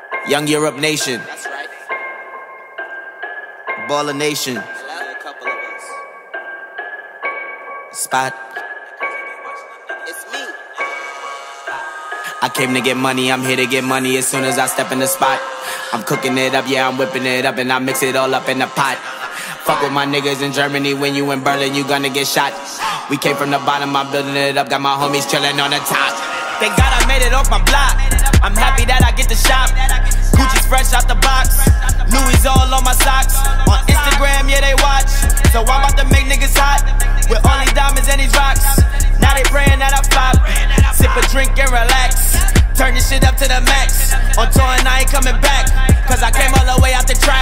Young Europe Nation. That's right. Baller Nation. A couple of us. Spot. It's me. I came to get money, I'm here to get money as soon as I step in the spot. I'm cooking it up, yeah, I'm whipping it up, and I mix it all up in the pot. Fuck with my niggas in Germany, when you in Berlin, you gonna get shot. We came from the bottom, I'm building it up, got my homies chilling on the top. Thank God I made it off my block. I'm happy that I get to shop. Gucci's fresh out the box. Louis all on my socks. On Instagram, yeah, they watch. So I'm about to make niggas hot with only diamonds and these rocks. Now they praying that I flop. Sip a drink and relax. Turn this shit up to the max. On tour and I ain't coming back, cause I came all the way out the trap.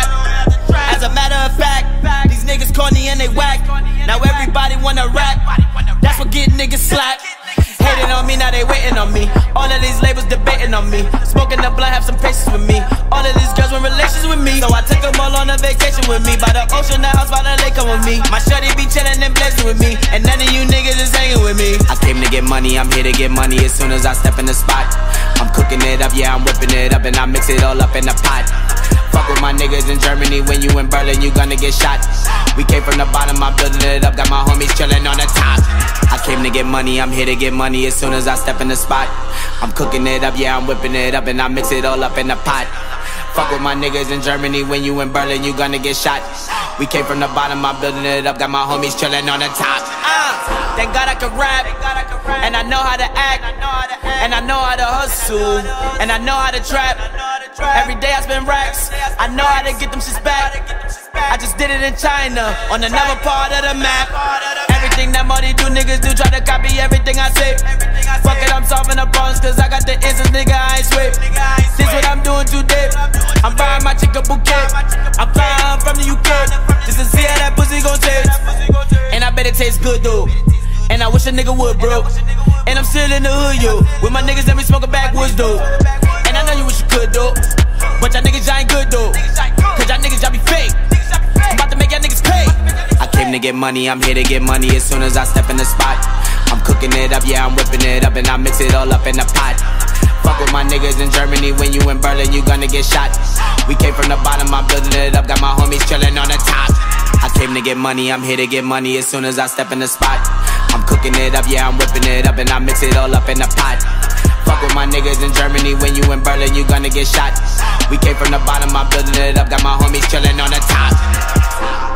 As a matter of fact, these niggas corny and they whack. Now everybody wanna rap. That's what get niggas slapped. Hating on me, now they waiting on me. All of these labels debating on me. Smoking the blunt, have some patience with me. All of these girls want relations with me, so I took them all on a vacation with me. By the ocean, the house, by the lake, come with me. My shorty be chilling and blazing with me, and none of you niggas is hanging with me. I came to get money, I'm here to get money as soon as I step in the spot. I'm cooking it up, yeah, I'm whipping it up, and I mix it all up in the pot. Fuck with my niggas in Germany, when you in Berlin, you gonna get shot. We came from the bottom, I'm building it up, got my homies chilling on the top. I came to get money, I'm here to get money as soon as I step in the spot. I'm cooking it up, yeah, I'm whipping it up, and I mix it all up in the pot. Fuck with my niggas in Germany, when you in Berlin, you gonna get shot. We came from the bottom, I'm building it up, got my homies chilling on the top. Thank God I can rap, and I know how to act, and I know how to hustle, and I know how to trap. Every day I spend racks, I know how to get them shits back. I just did it in China, on another part of the map. Everything that Marty do, niggas do, try to copy everything I say. Fuck it, I'm solving the problems, cause I got the answers, nigga, I ain't sweet. This what I'm doing today. I'm buying my chick a bouquet. I'm flying from the UK, just to see how that pussy gon' taste. And I bet it tastes good though, and I wish a nigga would, bro. And I'm still in the hood, yo, with my niggas that be smoking backwoods, though. And I know you wish you could, though, but y'all niggas, y'all ain't good, though, cause y'all niggas, y'all be fake. I'm about to make y'all niggas pay. I came to get money, I'm here to get money as soon as I step in the spot. I'm cooking it up, yeah, I'm whipping it up, and I mix it all up in the pot. Fuck with my niggas in Germany, when you in Berlin, you gonna get shot. We came from the bottom, I'm building it up, got my homies chilling on the top. I came to get money, I'm here to get money as soon as I step in the spot. I'm cooking it up, yeah, I'm whipping it up, and I mix it all up in the pot. Fuck with my niggas in Germany, when you in Berlin, you gonna get shot. We came from the bottom, I'm building it up, got my homies chilling on the top.